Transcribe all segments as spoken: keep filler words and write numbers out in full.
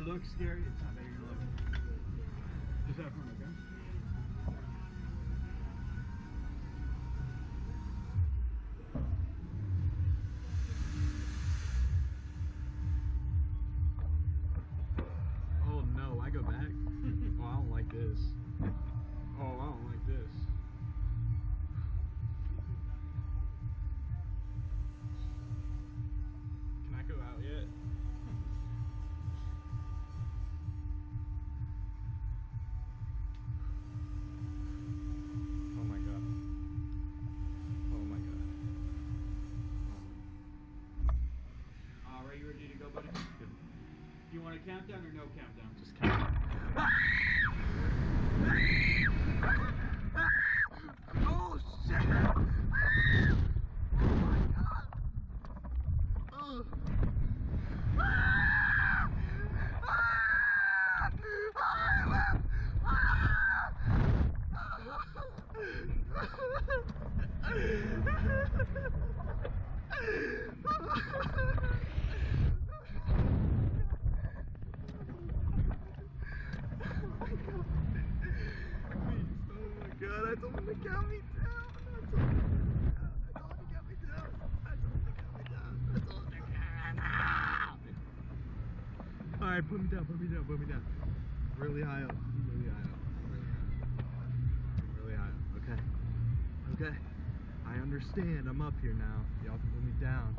it looks scary, it's not that you're gonna look. Just have fun, okay? Oh no, I go back? Oh, I don't like this. Oh, I don't like this. Can I go out yet? Oh my god. Oh my god. Alright, you ready to go, buddy? Good. Do you want a countdown or no countdown? Just count. Oh shit! Oh my god! Oh. Ah! Ah! Ah! God, I told him to count me down. I told him to count me down. I told him to count me down. I told him to count me down. Alright, put me down, put me down, put me down. Really high up. Really high up. Really high up. Really high up. Okay. Okay. I understand. I'm up here now. Y'all can put me down.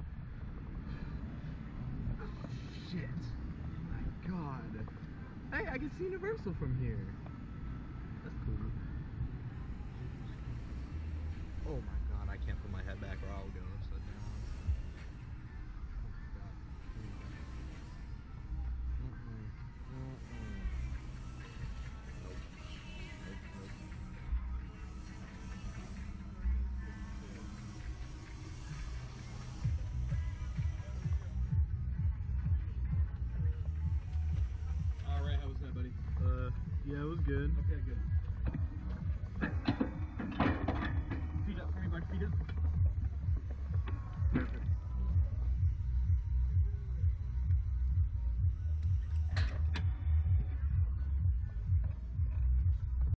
Shit. My God. Hey, I can see Universal from here. That's cool. Oh my god, I can't put my head back or I'll go upside down. Oh my god. Mm-mm. Mm-mm. Nope. Nope, nope. Alright, how was that, buddy? Uh, yeah, it was good. Okay.